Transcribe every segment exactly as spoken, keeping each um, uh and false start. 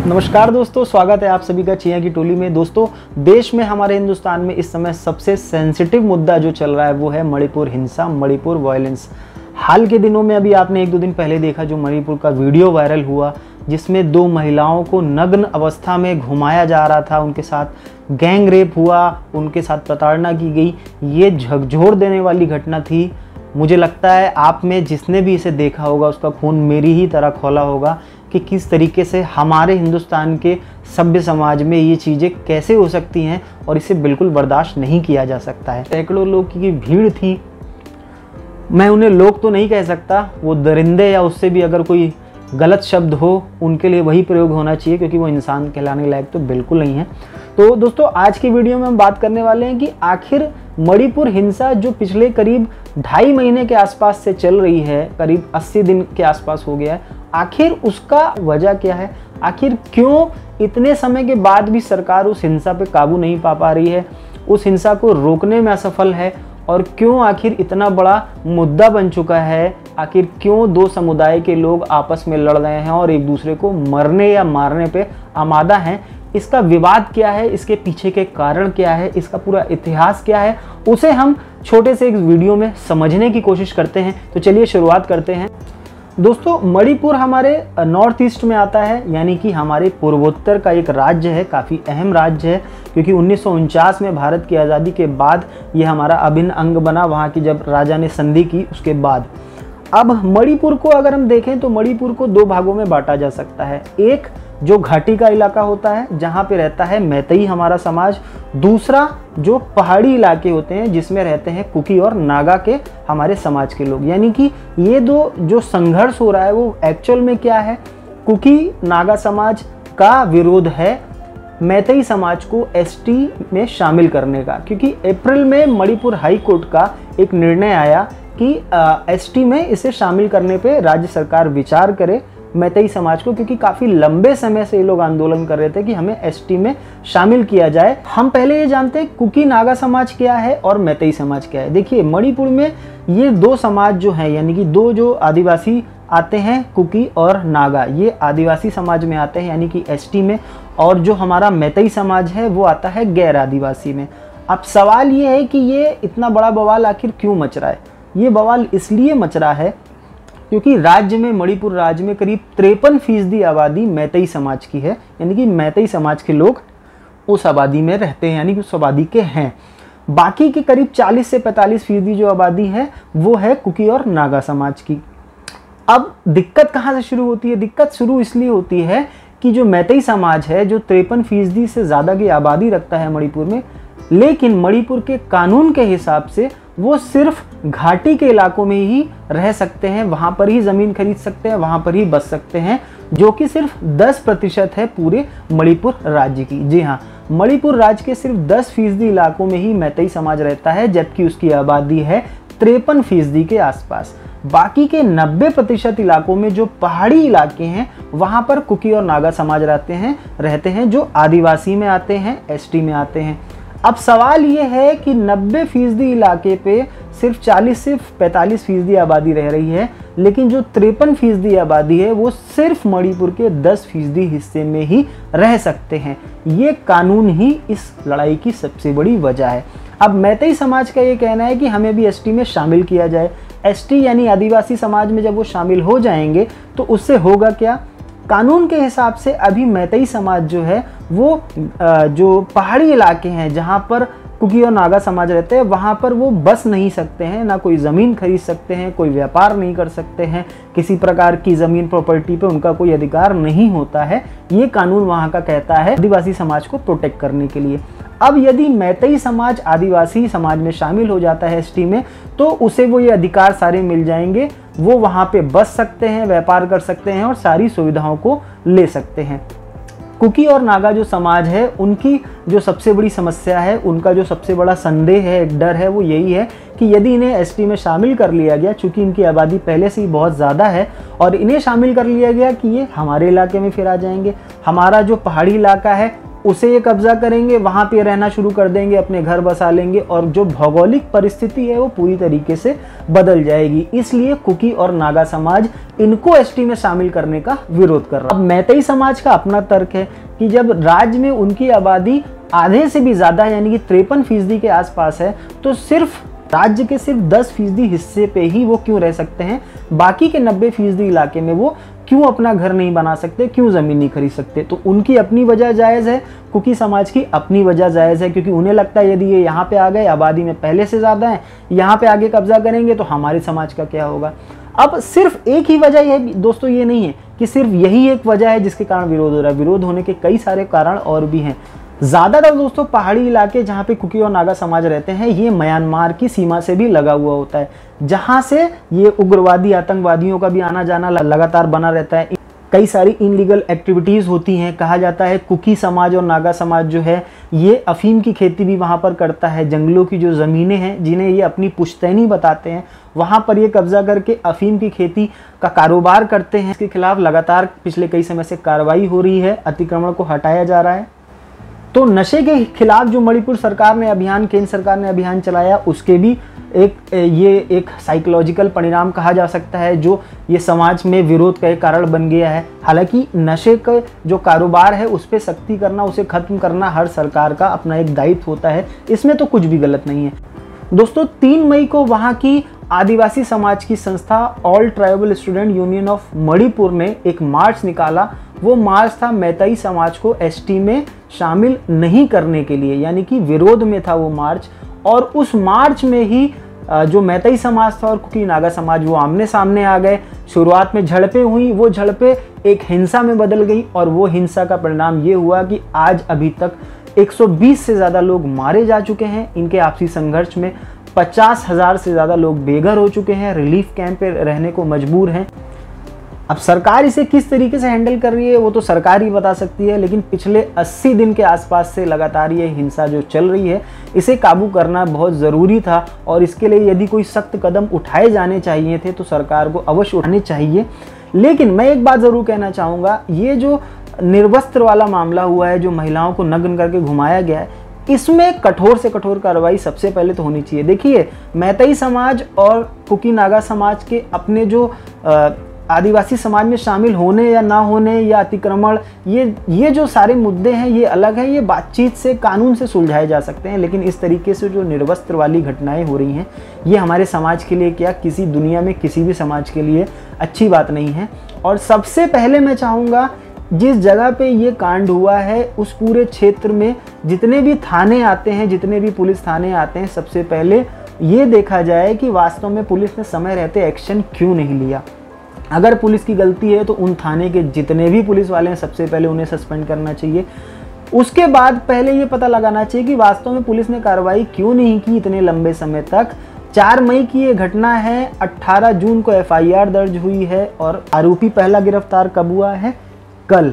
नमस्कार दोस्तों, स्वागत है आप सभी का चिया की टोली में। दोस्तों, देश में हमारे हिंदुस्तान में इस समय सबसे सेंसिटिव मुद्दा जो चल रहा है वो है मणिपुर हिंसा, मणिपुर वायलेंस। हाल के दिनों में अभी आपने एक दो दिन पहले देखा जो मणिपुर का वीडियो वायरल हुआ जिसमें दो महिलाओं को नग्न अवस्था में घुमाया जा रहा था, उनके साथ गैंग रेप हुआ, उनके साथ प्रताड़ना की गई। ये झकझोर देने वाली घटना थी। मुझे लगता है आप में जिसने भी इसे देखा होगा उसका खून मेरी ही तरह खौला होगा कि किस तरीके से हमारे हिंदुस्तान के सभ्य समाज में ये चीज़ें कैसे हो सकती हैं और इसे बिल्कुल बर्दाश्त नहीं किया जा सकता है। सैकड़ों लोग की भीड़ थी। मैं उन्हें लोग तो नहीं कह सकता, वो दरिंदे या उससे भी अगर कोई गलत शब्द हो उनके लिए वही प्रयोग होना चाहिए, क्योंकि वो इंसान कहलाने लायक तो बिल्कुल नहीं है। तो दोस्तों, आज की वीडियो में हम बात करने वाले हैं कि आखिर मणिपुर हिंसा जो पिछले करीब ढाई महीने के आसपास से चल रही है, करीब अस्सी दिन के आसपास हो गया है, आखिर उसका वजह क्या है? आखिर क्यों इतने समय के बाद भी सरकार उस हिंसा पे काबू नहीं पा पा रही है, उस हिंसा को रोकने में असफल है, और क्यों आखिर इतना बड़ा मुद्दा बन चुका है? आखिर क्यों दो समुदाय के लोग आपस में लड़ रहे हैं और एक दूसरे को मरने या मारने पे आमादा हैं? इसका विवाद क्या है, इसके पीछे के कारण क्या है, इसका पूरा इतिहास क्या है, उसे हम छोटे से एक वीडियो में समझने की कोशिश करते हैं। तो चलिए शुरुआत करते हैं। दोस्तों, मणिपुर हमारे नॉर्थ ईस्ट में आता है, यानी कि हमारे पूर्वोत्तर का एक राज्य है, काफ़ी अहम राज्य है, क्योंकि उन्नीस सौ उनचास में भारत की आज़ादी के बाद ये हमारा अभिन्न अंग बना, वहाँ की जब राजा ने संधि की उसके बाद। अब मणिपुर को अगर हम देखें तो मणिपुर को दो भागों में बांटा जा सकता है। एक जो घाटी का इलाका होता है जहाँ पे रहता है मैतेई हमारा समाज, दूसरा जो पहाड़ी इलाके होते हैं जिसमें रहते हैं कुकी और नागा के हमारे समाज के लोग। यानी कि ये दो जो संघर्ष हो रहा है वो एक्चुअल में क्या है? कुकी नागा समाज का विरोध है मैतेई समाज को एसटी में शामिल करने का, क्योंकि अप्रैल में मणिपुर हाई कोर्ट का एक निर्णय आया कि एसटी में इसे शामिल करने पे राज्य सरकार विचार करे मैतेई समाज को, क्योंकि काफ़ी लंबे समय से ये लोग आंदोलन कर रहे थे कि हमें एसटी में शामिल किया जाए। हम पहले ये जानते हैं कुकी नागा समाज क्या है और मैतेई समाज क्या है। देखिए, मणिपुर में ये दो समाज जो हैं, यानी कि दो जो आदिवासी आते हैं कुकी और नागा, ये आदिवासी समाज में आते हैं यानी कि एसटी में, और जो हमारा मैतेई समाज है वो आता है गैर आदिवासी में। अब सवाल ये है कि ये इतना बड़ा बवाल आखिर क्यों मच रहा है? ये बवाल इसलिए मच रहा है क्योंकि राज्य में, मणिपुर राज्य में करीब तिरपन फीसदी आबादी मैतेई समाज की है, यानी कि मैतेई समाज के लोग उस आबादी में रहते हैं, यानी कि उस आबादी के हैं। बाकी की करीब चालीस से पैंतालीस फीसदी जो आबादी है वो है कुकी और नागा समाज की। अब दिक्कत कहाँ से शुरू होती है? दिक्कत शुरू इसलिए होती है कि जो मैतेई समाज है जो तिरपन फीसदी से ज़्यादा की आबादी रखता है मणिपुर में, लेकिन मणिपुर के कानून के हिसाब से वो सिर्फ घाटी के इलाकों में ही रह सकते हैं, वहाँ पर ही ज़मीन खरीद सकते हैं, वहाँ पर ही बस सकते हैं, जो कि सिर्फ दस प्रतिशत है पूरे मणिपुर राज्य की। जी हाँ, मणिपुर राज्य के सिर्फ दस फीसदी इलाकों में ही मैतेई समाज रहता है, जबकि उसकी आबादी है तिरपन फीसदी के आसपास। बाकी के नब्बे प्रतिशत इलाकों में जो पहाड़ी इलाके हैं वहाँ पर कुकी और नागा समाज रहते हैं रहते हैं जो आदिवासी में आते हैं, एसटी में आते हैं। अब सवाल ये है कि नब्बे फीसदी इलाके पे सिर्फ चालीस से पैंतालीस फीसदी आबादी रह रही है, लेकिन जो तिरपन फीसदी आबादी है वो सिर्फ मणिपुर के दस फीसदी हिस्से में ही रह सकते हैं। ये कानून ही इस लड़ाई की सबसे बड़ी वजह है। अब मैतेई समाज का ये कहना है कि हमें भी एसटी में शामिल किया जाए। एसटी यानी आदिवासी समाज में जब वो शामिल हो जाएंगे तो उससे होगा क्या? कानून के हिसाब से अभी मैतेई समाज जो है वो जो पहाड़ी इलाके हैं जहाँ पर कुकी और नागा समाज रहते हैं वहाँ पर वो बस नहीं सकते हैं, ना कोई ज़मीन खरीद सकते हैं, कोई व्यापार नहीं कर सकते हैं, किसी प्रकार की ज़मीन प्रॉपर्टी पे उनका कोई अधिकार नहीं होता है। ये कानून वहाँ का कहता है आदिवासी समाज को प्रोटेक्ट करने के लिए। अब यदि मैतेई समाज आदिवासी समाज में शामिल हो जाता है एसटी में, तो उसे वो ये अधिकार सारे मिल जाएंगे, वो वहाँ पे बस सकते हैं, व्यापार कर सकते हैं और सारी सुविधाओं को ले सकते हैं। कुकी और नागा जो समाज है उनकी जो सबसे बड़ी समस्या है, उनका जो सबसे बड़ा संदेह है, एक डर है, वो यही है कि यदि इन्हें एसटी में शामिल कर लिया गया, चूँकि इनकी आबादी पहले से ही बहुत ज़्यादा है, और इन्हें शामिल कर लिया गया कि ये हमारे इलाके में फिर आ जाएंगे, हमारा जो पहाड़ी इलाका है उसे ये कब्जा करेंगे, वहाँ पे रहना शुरू कर देंगे, अपने घर बसा लेंगे और जो भौगोलिक परिस्थिति है वो पूरी तरीके से बदल जाएगी। इसलिए कुकी और नागा समाज इनको एसटी में शामिल करने का विरोध कर रहा है। अब मैतेई समाज का अपना तर्क है कि जब राज्य में उनकी आबादी आधे से भी ज़्यादा यानी कि तिरपन फीसदी के आसपास है, तो सिर्फ राज्य के सिर्फ दस फीसदी हिस्से पे ही वो क्यों रह सकते हैं, बाकी के नब्बे फीसदी इलाके में वो क्यों अपना घर नहीं बना सकते, क्यों ज़मीन नहीं खरीद सकते। तो उनकी अपनी वजह जायज़ है, कुकी समाज की अपनी वजह जायज़ है, क्योंकि उन्हें लगता है यदि ये यहाँ पे आ गए, आबादी में पहले से ज़्यादा है, यहाँ पे आगे कब्जा करेंगे तो हमारे समाज का क्या होगा। अब सिर्फ एक ही वजह है दोस्तों, ये नहीं है कि सिर्फ यही एक वजह है जिसके कारण विरोध हो रहा है। विरोध होने के कई सारे कारण और भी हैं। ज़्यादातर दोस्तों पहाड़ी इलाके जहाँ पे कुकी और नागा समाज रहते हैं, ये म्यांमार की सीमा से भी लगा हुआ होता है, जहाँ से ये उग्रवादी आतंकवादियों का भी आना जाना लगातार बना रहता है। कई सारी इनलीगल एक्टिविटीज़ होती हैं। कहा जाता है कुकी समाज और नागा समाज जो है ये अफीम की खेती भी वहाँ पर करता है। जंगलों की जो ज़मीनें हैं जिन्हें ये अपनी पुश्तैनी बताते हैं, वहाँ पर ये कब्जा करके अफीम की खेती का कारोबार करते हैं। इसके खिलाफ लगातार पिछले कई समय से कार्रवाई हो रही है, अतिक्रमण को हटाया जा रहा है। तो नशे के खिलाफ जो मणिपुर सरकार ने अभियान, केंद्र सरकार ने अभियान चलाया, उसके भी एक ये एक साइकोलॉजिकल परिणाम कहा जा सकता है जो ये समाज में विरोध का एक कारण बन गया है। हालांकि नशे का जो कारोबार है उस पर सख्ती करना, उसे खत्म करना हर सरकार का अपना एक दायित्व होता है, इसमें तो कुछ भी गलत नहीं है। दोस्तों तीन मई को वहाँ की आदिवासी समाज की संस्था all tribal student union of Manipur ने एक मार्च निकाला। वो मार्च था मैतेई समाज को एसटी में शामिल नहीं करने के लिए, यानी कि विरोध में था वो मार्च। और उस मार्च में ही जो मैतेई समाज था और कुकी नागा समाज वो आमने सामने आ गए। शुरुआत में झड़पें हुई, वो झड़पें एक हिंसा में बदल गई और वो हिंसा का परिणाम ये हुआ कि आज अभी तक एक सौ बीस से ज़्यादा लोग मारे जा चुके हैं। इनके आपसी संघर्ष में पचास हज़ार से ज़्यादा लोग बेघर हो चुके हैं, रिलीफ कैंप पे रहने को मजबूर हैं। अब सरकार इसे किस तरीके से हैंडल कर रही है वो तो सरकार ही बता सकती है, लेकिन पिछले अस्सी दिन के आसपास से लगातार ये हिंसा जो चल रही है इसे काबू करना बहुत ज़रूरी था। और इसके लिए यदि कोई सख्त कदम उठाए जाने चाहिए थे तो सरकार को अवश्य उठाने चाहिए। लेकिन मैं एक बात ज़रूर कहना चाहूँगा, ये जो निर्वस्त्र वाला मामला हुआ है, जो महिलाओं को नग्न करके घुमाया गया है, इसमें कठोर से कठोर कार्रवाई सबसे पहले तो होनी चाहिए। देखिए मैतेई समाज और कुकी नागा समाज के अपने जो आ, आदिवासी समाज में शामिल होने या ना होने या अतिक्रमण, ये ये जो सारे मुद्दे हैं ये अलग हैं, ये बातचीत से, कानून से सुलझाए जा सकते हैं। लेकिन इस तरीके से जो निर्वस्त्र वाली घटनाएं हो रही हैं ये हमारे समाज के लिए, क्या किसी दुनिया में किसी भी समाज के लिए अच्छी बात नहीं है। और सबसे पहले मैं चाहूँगा जिस जगह पे ये कांड हुआ है उस पूरे क्षेत्र में जितने भी थाने आते हैं, जितने भी पुलिस थाने आते हैं, सबसे पहले ये देखा जाए कि वास्तव में पुलिस ने समय रहते एक्शन क्यों नहीं लिया। अगर पुलिस की गलती है तो उन थाने के जितने भी पुलिस वाले हैं सबसे पहले उन्हें सस्पेंड करना चाहिए। उसके बाद पहले ये पता लगाना चाहिए कि वास्तव में पुलिस ने कार्रवाई क्यों नहीं की इतने लंबे समय तक। चार मई की ये घटना है, अठारह जून को एफ आई आर दर्ज हुई है और आरोपी पहला गिरफ्तार कब हुआ है? कल।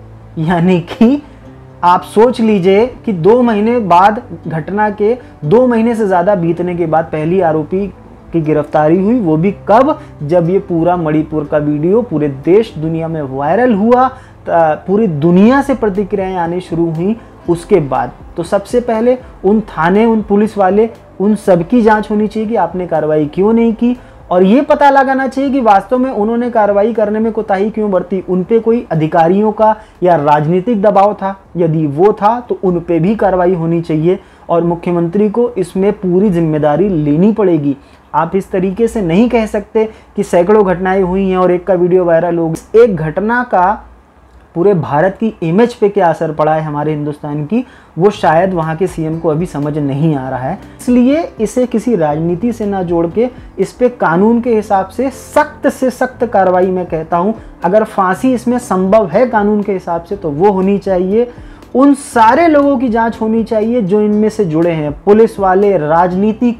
यानी कि आप सोच लीजिए कि दो महीने बाद, घटना के दो महीने से ज़्यादा बीतने के बाद पहली आरोपी की गिरफ्तारी हुई। वो भी कब? जब ये पूरा मणिपुर का वीडियो पूरे देश दुनिया में वायरल हुआ, पूरी दुनिया से प्रतिक्रियाएं आनी शुरू हुई उसके बाद। तो सबसे पहले उन थाने, उन पुलिस वाले, उन सब की जांच होनी चाहिए कि आपने कार्रवाई क्यों नहीं की, और ये पता लगाना चाहिए कि वास्तव में उन्होंने कार्रवाई करने में कोताही क्यों बरती। उन पे कोई अधिकारियों का या राजनीतिक दबाव था? यदि वो था तो उन पे भी कार्रवाई होनी चाहिए और मुख्यमंत्री को इसमें पूरी जिम्मेदारी लेनी पड़ेगी। आप इस तरीके से नहीं कह सकते कि सैकड़ों घटनाएं हुई हैं और एक का वीडियो वायरल हो गया। एक घटना का पूरे भारत की इमेज पे क्या असर पड़ा है हमारे हिंदुस्तान की, वो शायद वहाँ के सी एम को अभी समझ नहीं आ रहा है। इसलिए इसे किसी राजनीति से ना जोड़ के इस पे कानून के हिसाब से सख्त से सख्त कार्रवाई मैं कहता हूँ। अगर फांसी इसमें संभव है कानून के हिसाब से तो वो होनी चाहिए। उन सारे लोगों की जांच होनी चाहिए जो इनमें से जुड़े हैं, पुलिस वाले, राजनीतिक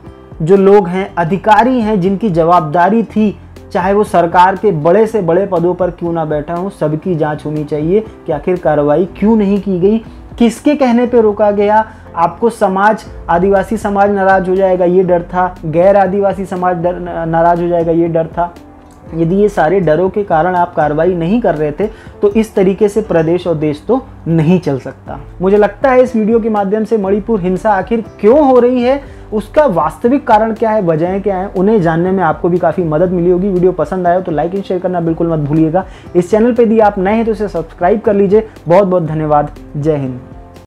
जो लोग हैं, अधिकारी हैं जिनकी जवाबदारी थी, चाहे वो सरकार के बड़े से बड़े पदों पर क्यों ना बैठा हो, सबकी जांच होनी चाहिए कि आखिर कार्रवाई क्यों नहीं की गई, किसके कहने पे रोका गया। आपको समाज, आदिवासी समाज नाराज हो जाएगा ये डर था, गैर आदिवासी समाज नाराज हो जाएगा ये डर था, यदि ये सारे डरों के कारण आप कार्रवाई नहीं कर रहे थे तो इस तरीके से प्रदेश और देश तो नहीं चल सकता। मुझे लगता है इस वीडियो के माध्यम से मणिपुर हिंसा आखिर क्यों हो रही है, उसका वास्तविक कारण क्या है, वजहें क्या हैं, उन्हें जानने में आपको भी काफ़ी मदद मिली होगी। वीडियो पसंद आया तो लाइक एंड शेयर करना बिल्कुल मत भूलिएगा। इस चैनल पर यदि आप नए हैं तो इसे सब्सक्राइब कर लीजिए। बहुत बहुत धन्यवाद। जय हिंद।